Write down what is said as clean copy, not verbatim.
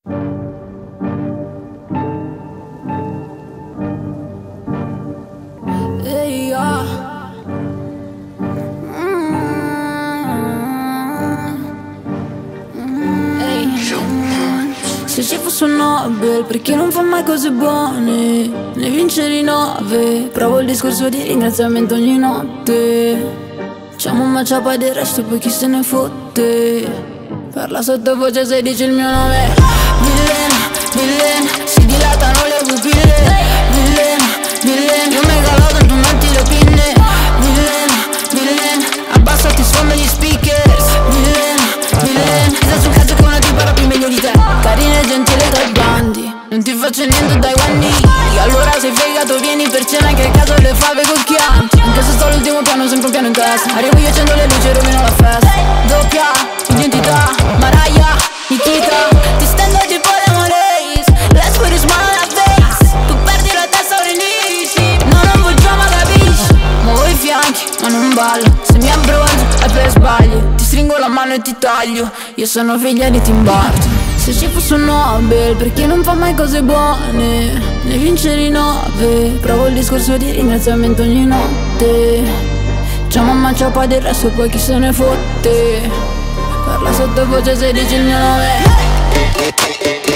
Ehi, se ci fosse un Nobel, perché non fa mai cose buone? Ne vince di 9. Provo il discorso di ringraziamento ogni notte. Facciamo un matchup del resto e poi chi se ne fotte. Parla sottovoce se dice il mio nome. Villain, villain, si dilatano le pupille. Villain, villain, io megalodo e tu metti le pinne. Villain, villain, abbassati, sfonda gli speakers. Villain, villain, sta sul cazzo che una tipa rappi meglio di te. Carina e gentile dai bandi, non ti faccio niente dai guanni. Allora sei fegato, vieni per cena che a caso le fave col Chianti. Anche se sto all'ultimo piano, sempre un piano in testa. Arrivo io, accendo le luci e rovino la festa. Doppia identità, Mariah, Nikita. Ti stendo tipo le Mondays, let's put a smile on our face. Tu perdi la testa o rinisci, no, non vuoi già ma capisci. Muovo i fianchi ma non ballo, se mi abbronzo è per sbaglio. Ti stringo la mano e ti taglio, io sono figlia di Tim Burton. Se ci fosse un Nobel, perché non fa mai cose buone? Ne vince di 9. Provo il discorso di ringraziamento ogni notte. Ciao mamma, ciao poi del resto e poi chi se ne fotte. Parla sottovoce se dici il mio nome.